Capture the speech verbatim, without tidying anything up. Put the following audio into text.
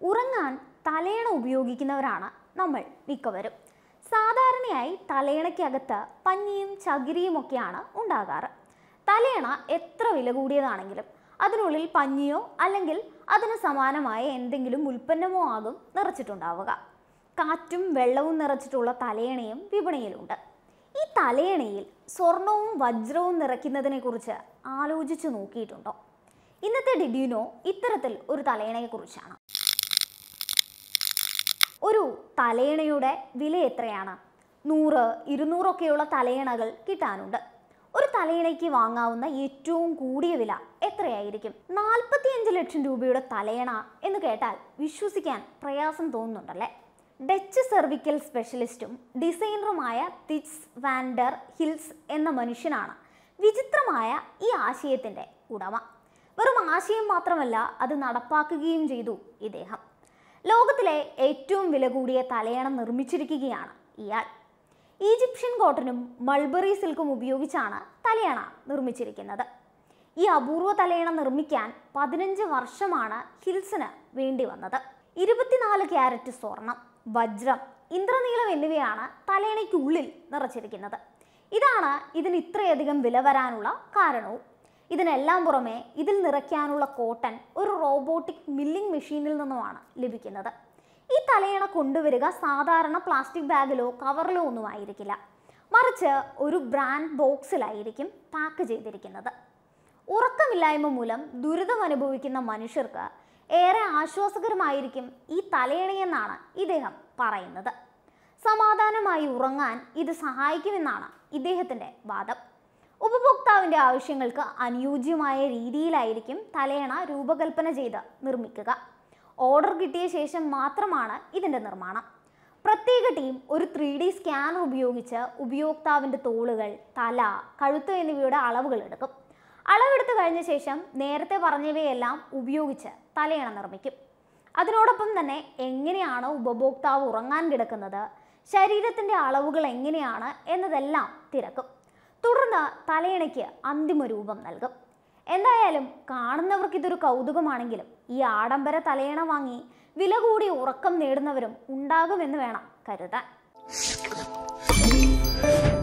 ഉറങ്ങാൻ തലയണ ഉപയോഗിക്കുന്നവരാണ് നമ്മൾ മിക്കവരും. സാധാരണയായി തലയണയ്ക്കകത്ത് പഞ്ഞിയും ചകിരിയും ഒക്കെയാണ് ഉണ്ടാകാറ്. തലയണ എത്ര വില കൂടിയതാണെങ്കിലും അതിനുള്ളിൽ പഞ്ഞിയോ അല്ലെങ്കിൽ അതിന് സമാനമായ എന്തെങ്കിലും ഉൽപ്പന്നമോ ആകും നിറച്ചിട്ടുണ്ടാവുക. കാറ്റും വെള്ളവും നിറച്ചിട്ടുള്ള തലയണയും വിപണിയിലുണ്ട്. ഈ തലയണയിൽ സ്വർണവും വജ്രവും നിറയ്ക്കുന്നതിനെ കുറിച്ച് ആലോചിച്ച് നോക്കിയിട്ടുണ്ടോ? ഇന്നത്തെ ഡിഡ് യു നോ ഇത്തരത്തിൽ ഒരു തലയണയെക്കുറിച്ചാണ്. ഒരു തലയണയുടെ വില എത്രയാണ്? നൂറ് ഇരുന്നൂറൊക്കെയുള്ള തലയണകൾ കിട്ടാനുണ്ട്. ഒരു തലയണയ്ക്ക് വാങ്ങാവുന്ന ഏറ്റവും കൂടിയ വില എത്രയായിരിക്കും? നാൽപ്പത്തിയഞ്ച് ലക്ഷം രൂപയുടെ തലയണ എന്ന് കേട്ടാൽ വിശ്വസിക്കാൻ പ്രയാസം തോന്നുന്നുണ്ടല്ലേ? ഡച്ച് സെർവിക്കൽ സ്പെഷ്യലിസ്റ്റും ഡിസൈനറുമായ തിറ്റ്സ് വാൻഡർ ഹിൽസ് എന്ന മനുഷ്യനാണ് വിചിത്രമായ ഈ ആശയത്തിൻ്റെ ഉടമ. വെറും ആശയം മാത്രമല്ല, അത് നടപ്പാക്കുകയും ചെയ്തു ഇദ്ദേഹം. ലോകത്തിലെ ഏറ്റവും വില കൂടിയ തലയണ നിർമ്മിച്ചിരിക്കുകയാണ് ഇയാൾ. ഈജിപ്ഷ്യൻ കോട്ടനും മൾബറി സിൽക്കും ഉപയോഗിച്ചാണ് തലയണ നിർമ്മിച്ചിരിക്കുന്നത്. ഈ അപൂർവ തലയണ നിർമ്മിക്കാൻ പതിനഞ്ച് വർഷമാണ് ഹിൽസിന് വേണ്ടി വന്നത്. ഇരുപത്തിനാല് ക്യാരറ്റ് സ്വർണം, വജ്രം, ഇന്ദ്രനീലം എന്നിവയാണ് തലയണയ്ക്കുള്ളിൽ നിറച്ചിരിക്കുന്നത്. ഇതാണ് ഇതിന് ഇത്രയധികം വില വരാനുള്ള കാരണവും. ഇതിനെല്ലാം പുറമെ ഇതിൽ നിറയ്ക്കാനുള്ള കോട്ടൺ ഒരു റോബോട്ടിക് മില്ലിംഗ് മെഷീനിൽ നിന്നുമാണ് ലഭിക്കുന്നത്. ഈ തലയണ കൊണ്ടുവരിക സാധാരണ പ്ലാസ്റ്റിക് ബാഗിലോ കവറിലോ ഒന്നും ആയിരിക്കില്ല, മറിച്ച് ഒരു ബ്രാൻഡ് ബോക്സിലായിരിക്കും പാക്ക് ചെയ്തിരിക്കുന്നത്. ഉറക്കമില്ലായ്മ മൂലം ദുരിതം അനുഭവിക്കുന്ന മനുഷ്യർക്ക് ഏറെ ആശ്വാസകരമായിരിക്കും ഈ തലയണയെന്നാണ് ഇദ്ദേഹം പറയുന്നത്. സമാധാനമായി ഉറങ്ങാൻ ഇത് സഹായിക്കുമെന്നാണ് ഇദ്ദേഹത്തിൻ്റെ വാദം. ഉപഭോക്താവിൻ്റെ ആവശ്യങ്ങൾക്ക് അനുയോജ്യമായ രീതിയിലായിരിക്കും തലയണ രൂപകൽപ്പന ചെയ്ത് നിർമ്മിക്കുക. ഓർഡർ കിട്ടിയ ശേഷം മാത്രമാണ് ഇതിൻ്റെ നിർമ്മാണം. പ്രത്യേക ടീം ഒരു ത്രീ ഡി സ്കാനർ ഉപയോഗിച്ച് ഉപയോക്താവിൻ്റെ തോളുകൾ, തല, കഴുത്ത് എന്നിവയുടെ അളവുകൾ എടുക്കും. അളവെടുത്ത് കഴിഞ്ഞ ശേഷം നേരത്തെ പറഞ്ഞവയെല്ലാം ഉപയോഗിച്ച് തലയണ നിർമ്മിക്കും. അതിനോടൊപ്പം തന്നെ എങ്ങനെയാണ് ഉപഭോക്താവ് ഉറങ്ങാൻ കിടക്കുന്നത്, ശരീരത്തിൻ്റെ അളവുകൾ എങ്ങനെയാണ് എന്നതെല്ലാം തിരക്കും. തുടർന്ന് തലയണയ്ക്ക് അന്തിമ രൂപം നൽകും. എന്തായാലും കാണുന്നവർക്ക് ഇതൊരു കൗതുകമാണെങ്കിലും ഈ ആഡംബര തലയണ വാങ്ങി വില കൂടി ഉറക്കം നേടുന്നവരും ഉണ്ടാകുമെന്ന് വേണം കരുതാൻ.